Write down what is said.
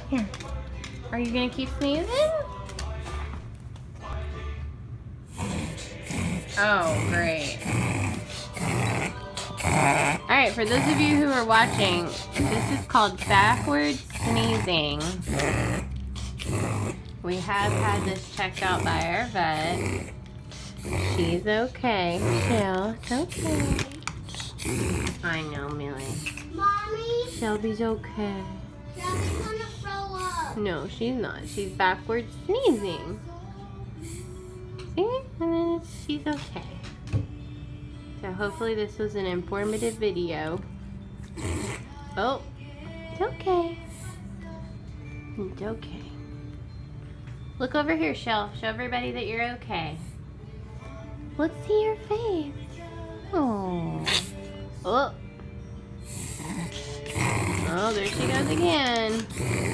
Here. Are you gonna keep sneezing? Oh, great. Alright, for those of you who are watching, this is called backwards sneezing. We have had this checked out by our vet. She's okay. Chill. It's okay. I know, Millie. Mommy? Shelby's okay. Shelby's gonna throw up. No, she's not. She's backwards sneezing. See? And then she's okay. So hopefully this was an informative video. Oh, it's okay. It's okay. Look over here, Shell. Show everybody that you're okay. Let's see your face. Oh. Oh. Oh, there she goes again.